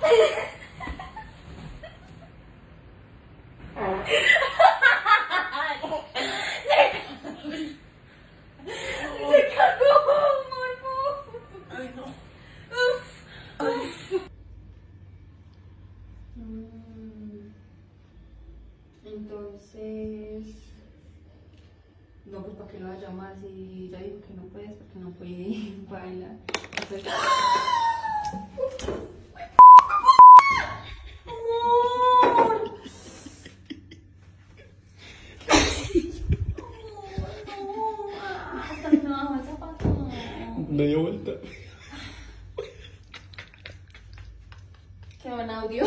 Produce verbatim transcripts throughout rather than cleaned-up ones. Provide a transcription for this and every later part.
Se cagó, amor. Ay, no. Entonces, no, pues para que lo haya más y ya dijo que no puedes porque no puede bailar. Entonces, amor, no, hasta que me bajó el zapato. Me dio vuelta. Qué buen audio.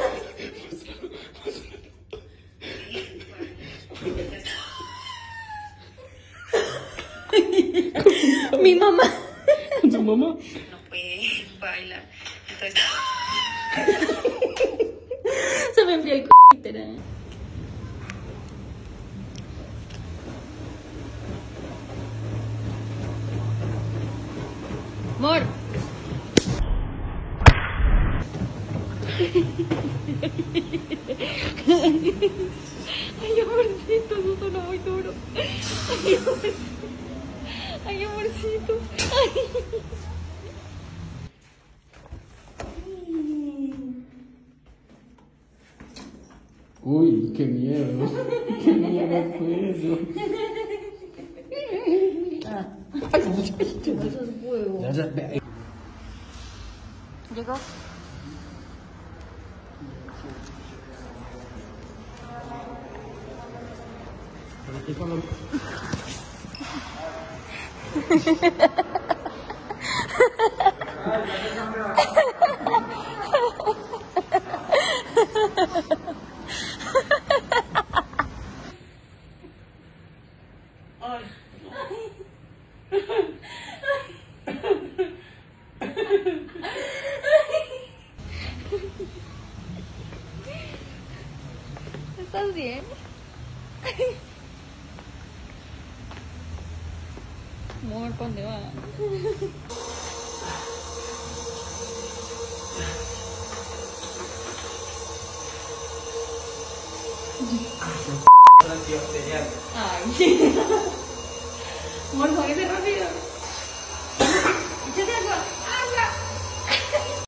Mi mamá. ¿Con su mamá? No puede bailar. Entonces. Se me enfrió el c***, literal. Amor. Ay, amorcito, eso sonó muy duro. Ay, amorcito. Ay, amorcito. Ay. Uy, qué miedo. Qué miedo fue eso. Ah. Ya, Eso es huevo. ya, ya, ve. Llegó. Y cuando... Ay, ¿Estás bien? Amor, ¿para dónde va? Ay. Amor, jódese rápido.